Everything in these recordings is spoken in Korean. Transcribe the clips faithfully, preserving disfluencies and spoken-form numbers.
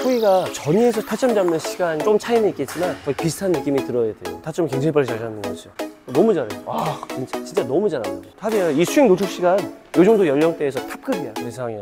후위가 전위에서 타점 잡는 시간 좀 차이는 있겠지만 거의 비슷한 느낌이 들어야 돼요. 타점 굉장히 빨리 잘 잡는 거죠. 너무 잘해요. 와, 진짜, 진짜 너무 잘합니다. 탑이에요. 이 스윙 노출 시간 이 정도 연령대에서 탑급이야. 세상에.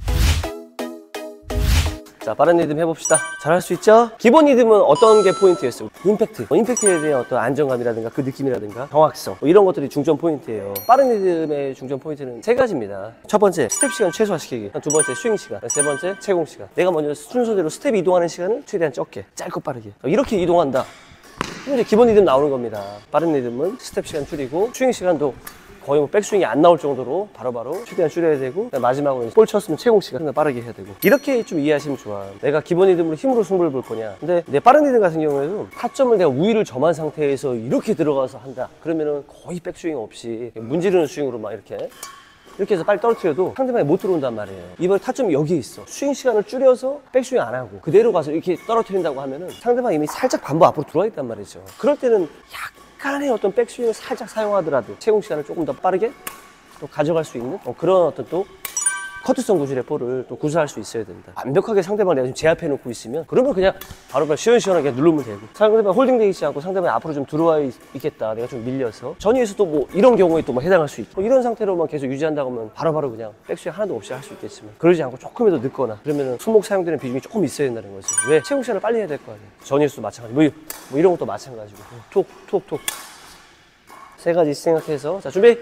자, 빠른 리듬 해봅시다. 잘할 수 있죠? 기본 리듬은 어떤 게 포인트였어요? 임팩트. 어, 임팩트에 대한 어떤 안정감이라든가 그 느낌이라든가 정확성. 뭐 이런 것들이 중점 포인트예요. 빠른 리듬의 중점 포인트는 세 가지입니다. 첫 번째, 스텝 시간 최소화시키기. 두 번째, 스윙 시간. 세 번째, 채공 시간. 내가 먼저 순서대로 스텝 이동하는 시간을 최대한 적게, 짧고 빠르게. 이렇게 이동한다. 이제 기본 리듬 나오는 겁니다. 빠른 리듬은 스텝 시간 줄이고 스윙 시간도 거의 뭐 백스윙이 안 나올 정도로 바로바로 바로 최대한 줄여야 되고, 마지막으로 볼 쳤으면 채공 시간 빠르게 해야 되고, 이렇게 좀 이해하시면 좋아. 내가 기본 리듬으로 힘으로 승부를 볼 거냐. 근데 내 빠른 리듬 같은 경우에도 타점을 내가 우위를 점한 상태에서 이렇게 들어가서 한다. 그러면은 거의 백스윙 없이 문지르는 스윙으로 막 이렇게 이렇게 해서 빨리 떨어뜨려도 상대방이 못 들어온단 말이에요. 이번에 타점이 여기에 있어. 스윙 시간을 줄여서 백스윙 안 하고 그대로 가서 이렇게 떨어뜨린다고 하면은 상대방이 이미 살짝 반보 앞으로 들어와 있단 말이죠. 그럴 때는 약간의 어떤 백스윙을 살짝 사용하더라도 채공 시간을 조금 더 빠르게 또 가져갈 수 있는 어, 그런 어떤 또 커트성 구질의 볼을 또 구사할 수 있어야 된다. 완벽하게 상대방을 내가 지금 제압해 놓고 있으면 그러면 그냥 바로바로 시원시원하게 누르면 되고, 상대방 홀딩되어 있지 않고 상대방이 앞으로 좀 들어와 있, 있겠다. 내가 좀 밀려서 전위에서도 뭐 이런 경우에 또 뭐 해당할 수 있고, 뭐 이런 상태로만 계속 유지한다고 하면 바로바로 그냥 백스윙 하나도 없이 할 수 있겠지만, 그러지 않고 조금이라도 늦거나 그러면은 손목 사용되는 비중이 조금 있어야 된다는 거죠. 왜? 채공 시간을 빨리 해야 될 거 아니에요. 전위에서도 마찬가지. 뭐, 뭐 이런 것도 마찬가지고. 톡, 톡, 톡. 세 가지 생각해서. 자, 준비.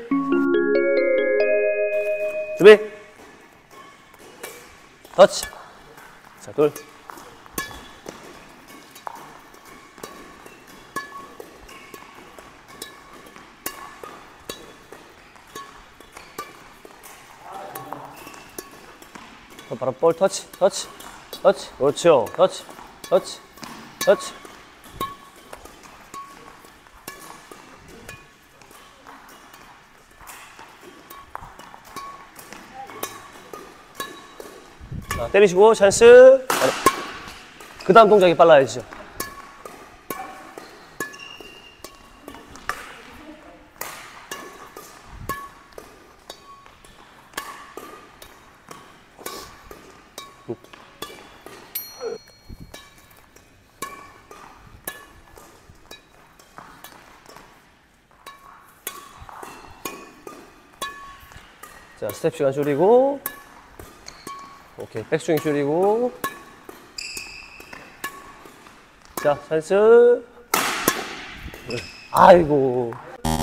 준비. 터치. 자, 둘. 바로 볼 터치, 터치, 터치. 그렇죠. 터치, 터치, 터치. 자, 때리시고 찬스. 그 다음 동작이 빨라야죠. 자, 스텝 시간 줄이고, 오케이, 백스윙 줄이고, 자, 찬스. 아이고.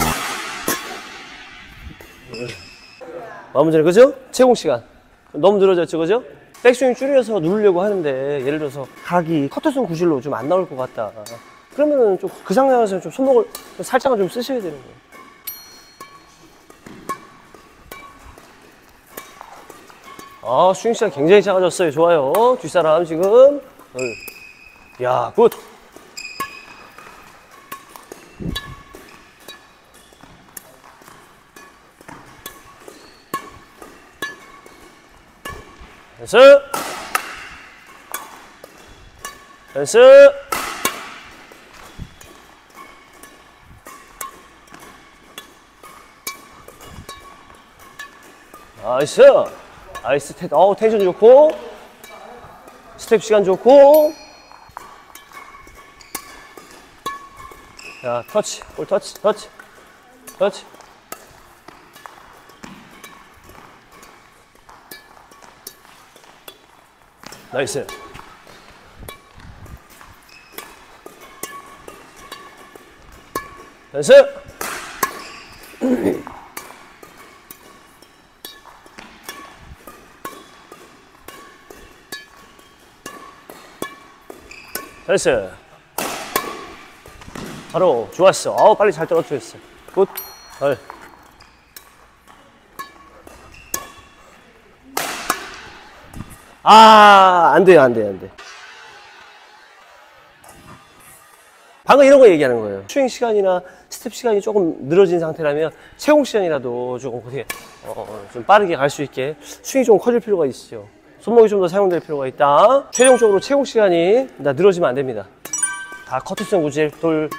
마음 문제는 그죠? 채공 시간 너무 늘어졌죠, 그죠? 백스윙 줄여서 누르려고 하는데, 예를 들어서 각이 커터선 구질로 좀 안 나올 것 같다. 그러면은 좀 그 상황에서 좀 손목을 살짝은 좀 쓰셔야 되는 거예요. 아, 스윙 시간 굉장히 작아졌어요. 좋아요. 뒷사람 지금. 야, 굿. 됐어. 됐어. 나이스. 나이스. 텐, 어우, 텐션 좋고, 스텝 시간 좋고. 자, 터치, 볼 터치, 터치, 터치. 나이스. 나이스. 됐어. 바로 좋았어. 아우, 빨리 잘 떨어뜨렸어. 굿. 헐. 아, 안 돼요, 안 돼요, 안 돼. 방금 이런 거 얘기하는 거예요. 스윙 시간이나 스텝 시간이 조금 늘어진 상태라면 채공 시간이라도 조금 어떻게 어, 좀 빠르게 갈 수 있게 스윙이 좀 커질 필요가 있죠. 손목이 좀 더 사용될 필요가 있다. 최종적으로 채공 시간이 나 늘어지면 안 됩니다. 다 커트성 구질 돌.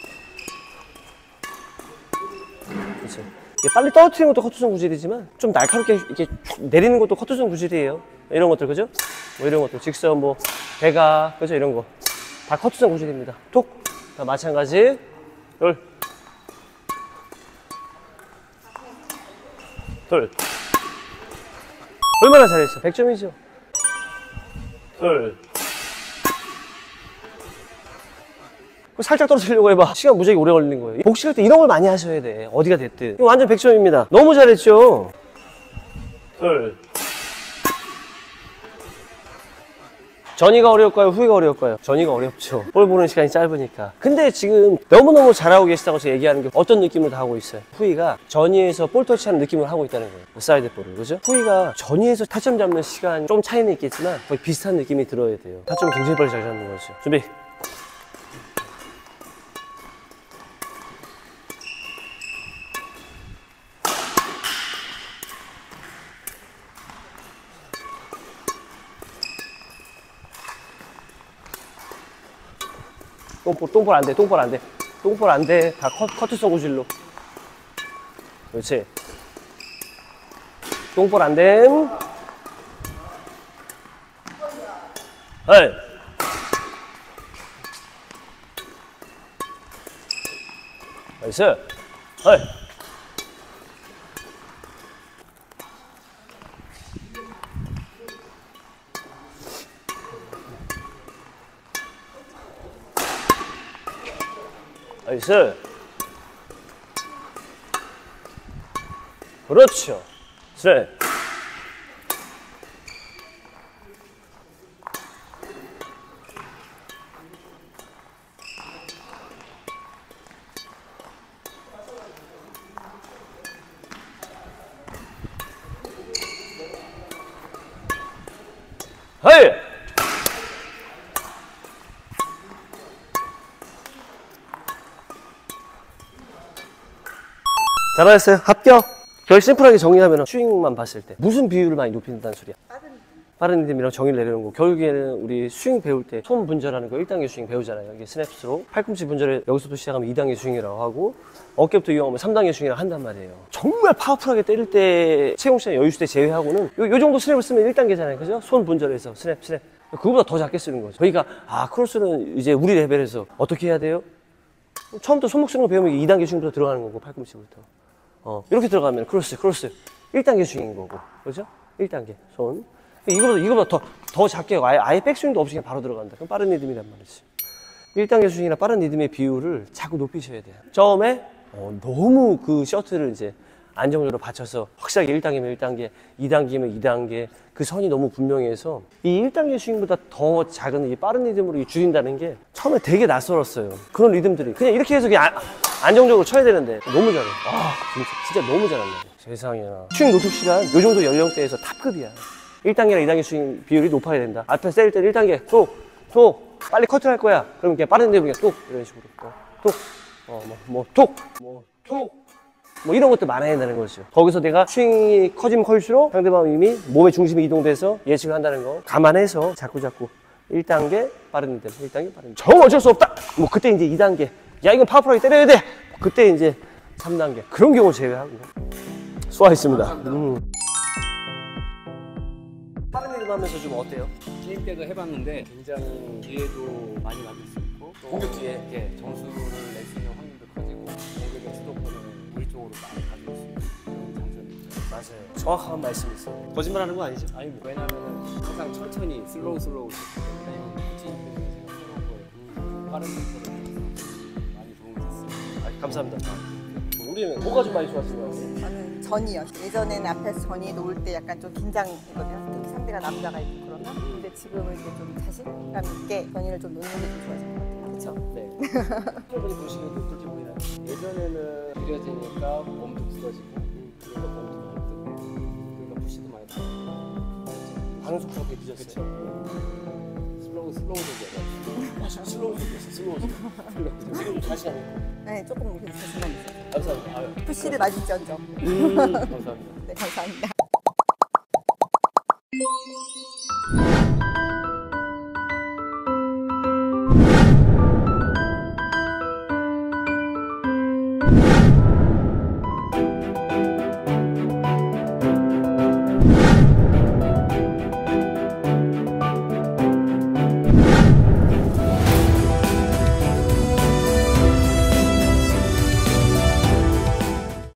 그렇죠. 빨리 떨어뜨리는 것도 커트성 구질이지만 좀 날카롭게 이렇게 내리는 것도 커트성 구질이에요. 이런 것들, 그죠? 뭐 이런 것도 직선 뭐 배가 그죠 이런 거 다 커트성 구질입니다. 톡. 다 마찬가지. 둘. 둘. 얼마나 잘했어? 백 점이죠. 둘. 살짝 떨어뜨리려고 해봐. 시간 무지하게 오래 걸리는 거예요. 복식할 때 이런 걸 많이 하셔야 돼. 어디가 됐든. 이거 완전 백 점입니다. 너무 잘했죠? 둘. 전이가 어려울까요? 후이가 어려울까요? 전이가 어렵죠. 볼 보는 시간이 짧으니까. 근데 지금 너무너무 잘하고 계시다고 제가 얘기하는 게 어떤 느낌으로 다 하고 있어요? 후이가 전이에서 볼 터치하는 느낌을 하고 있다는 거예요. 사이드 볼을. 그죠? 후이가 전이에서 타점 잡는 시간 좀 차이는 있겠지만 거의 비슷한 느낌이 들어야 돼요. 타점 굉장히 빨리 잘 잡는 거죠. 준비. 똥볼, 똥볼 안 돼, 똥볼 안 돼. 똥볼 안 돼. 다 커, 커트성 구질로. 그렇지. 똥볼 안 됨. 헐. 나이스. 헐. 나이스. 그렇죠. 셋. 하이. 잘하셨어요. 합격. 별 심플하게 정리하면 스윙만 봤을 때 무슨 비율을 많이 높인다는 소리야? 빠른 빠른 리듬이랑 정의를 내려놓은 거. 결국에는 우리 스윙 배울 때 손 분절하는 거 일 단계 스윙 배우잖아요. 이게 스냅스로 팔꿈치 분절을 여기서부터 시작하면 이 단계 스윙이라고 하고 어깨부터 이용하면 삼 단계 스윙이라고 한단 말이에요. 정말 파워풀하게 때릴 때 채용 시간 여유 있을 때 제외하고는 요, 요 정도 스냅을 쓰면 일 단계잖아요. 그죠? 손 분절해서 스냅 스냅 그거보다 더 작게 쓰는 거죠. 그러니까 아 크로스는 이제 우리 레벨에서 어떻게 해야 돼요? 처음부터 손목 쓰는 거 배우면 이 단계 스윙부터 들어가는 거고 팔꿈치부터 어, 이렇게 들어가면 크로스, 크로스. 일 단계 스윙인 거고. 그죠? 일 단계. 손. 이거보다, 이거보다 더, 더 작게 하고, 아예, 아예 백스윙도 없이 그냥 바로 들어간다. 그럼 빠른 리듬이란 말이지. 일 단계 스윙이나 빠른 리듬의 비율을 자꾸 높이셔야 돼요. 처음에, 어, 너무 그 셔틀을 이제 안정적으로 받쳐서 확실하게 일 단계면 일 단계, 이 단계면 이 단계, 그 선이 너무 분명해서 이 일 단계 스윙보다 더 작은 이 빠른 리듬으로 줄인다는 게 처음에 되게 낯설었어요. 그런 리듬들이. 그냥 이렇게 해서 그냥 아, 안정적으로 쳐야 되는데 너무 잘해. 아, 진짜, 진짜 너무 잘한다. 세상에나. 스윙 노숙 시간 요 정도 연령대에서 탑급이야. 일 단계랑 이 단계 스윙 비율이 높아야 된다. 앞에 때릴 때 일 단계 톡, 톡, 빨리 커트를 할 거야. 그러면 그냥 빠른 리듬 그냥 톡 이런 식으로 어, 톡, 어, 뭐, 뭐, 톡, 뭐, 톡. 뭐 이런 것도 많아야 된다는 거죠. 거기서 내가 스윙이 커지면 커질수록 상대방 이미 몸의 중심이 이동돼서 예측을 한다는 거 감안해서 자꾸 자꾸 일 단계 빠른 리듬, 일 단계 빠른 리듬. 정 어쩔 수 없다. 뭐 그때 이제 이 단계. 야 이건 파워풀하게 때려야 돼. 그때 이제 삼 단계. 그런 경우 제외하고. 수고하셨습니다. 음. 빠른 리듬 하면서 좀 어때요? 게임 때도 해봤는데 굉장히 기회도 많이 만들 수 있고 또 공격 기회. 예, 점수를 낼 수 있는 확률도 커지고 공격의 주도권을 우리 쪽으로 많이 가질 수 있는 그런 장점이 있죠. 맞아요. 정확한 말씀이세요. 거짓말하는 거 아니죠? 아니 뭐 왜냐면은 항상 천천히 슬로우 슬로우 치기 때문에 코칭 때문에 생각해놓은 거에 빠른 tempo를 많이 도움이 됐어요. 아, 감사합니다. 우리는 뭐가 좀 많이 좋았을 것 같아요? 저는 전이요. 예전에는 앞에서 전이 놓을 때 약간 좀 긴장했거든요. 특히 상대가 남자가 있고 그러면. 근데 지금은 이제 좀 자신감 있게 전이를 좀 놓는 게 좀 좋아진 것 같아요. 그렇죠? 네. 여러분이 보시는 게 그렇게 보이나요? 예전에는 느려지니까 몸도 굳어지고 그러니까 몸도 많이 뜨고 그러니까 푸시도 많이 뜨고 반응 속도가 되게 늦었어요. 슬로우 슬로우 되게 맞아, 슬로우 됐어, 슬로우. 지금 자신감 있고. 네, 조금 이렇게 자신감 있어요. 감사합니다. 아유. 푸시를 맞을지언정. 음, 감사합니다. 네, 감사합니다.